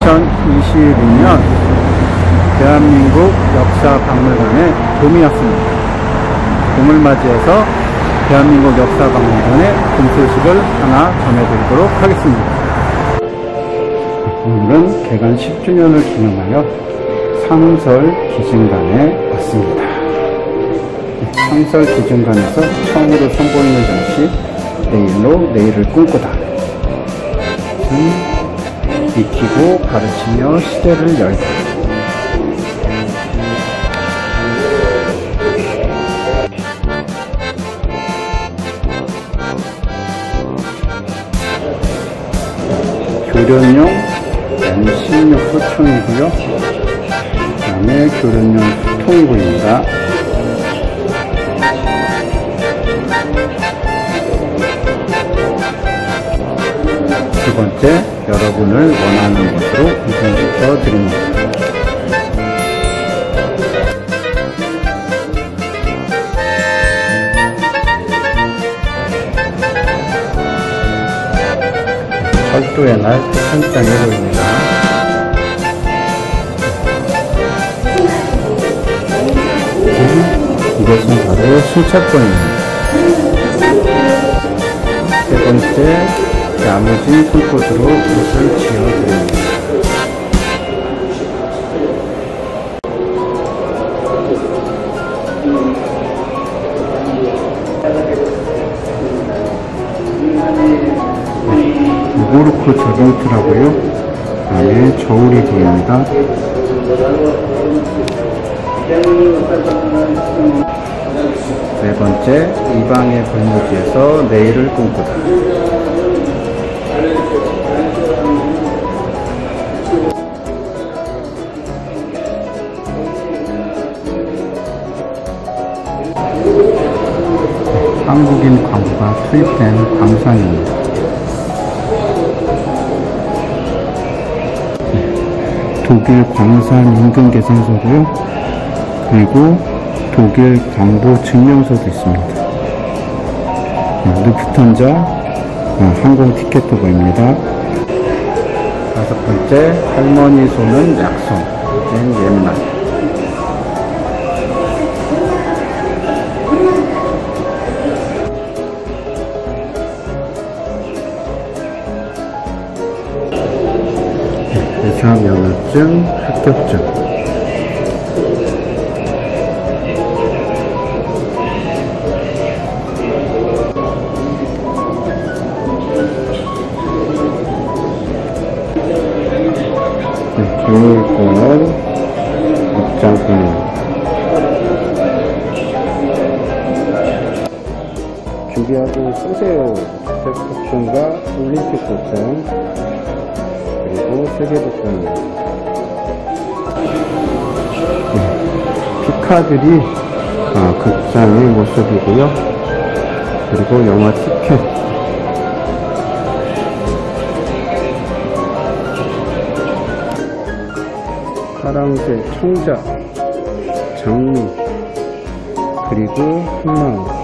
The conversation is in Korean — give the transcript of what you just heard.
2022년 대한민국 역사박물관의 봄이었습니다. 봄을 맞이해서 대한민국 역사박물관의 봄 소식을 하나 전해드리도록 하겠습니다. 오늘은 개관 10주년을 기념하여 상설 기증관에 왔습니다. 상설 기증관에서 처음으로 선보이는 전시 내일로 내일을 꿈꾸다. 익히고 가르치며 시대를 열다. 교련용 M16 소총이고요. 그 다음에 교련용 수통이 보입니다. 두 번째, 여러분을 원하는 곳으로 이동시켜 드립니다. 철도의 날 표창장이 보입니다. 이것은 바로 승차권입니다. 세 번째, 야무진 손끝으로 붓을 지어드립니다. 오르크 저경트라고요. 그 다음에 저울이 보입니다. 네 번째, 이방의 불무지에서 내일을 꿈꾸다. 한국인 광부가 투입된 광산입니다. 독일 광산 인근 계산서고요. 그리고 독일 광부 증명서도 있습니다. 루프탄자 항공 티켓도 보입니다. 다섯 번째, 할머니 손은 약손, 이젠 옛날. 의사면허증, 합격증. 교육공원 입장권입니다. 준비하고 쓰세요. 스텝 복권과 올림픽 복권, 그리고 세계 복권입니다. 피카들이 극장의 모습이고요. 그리고 영화 티켓. 파랑새, 청자, 장미, 그리고 흑마을.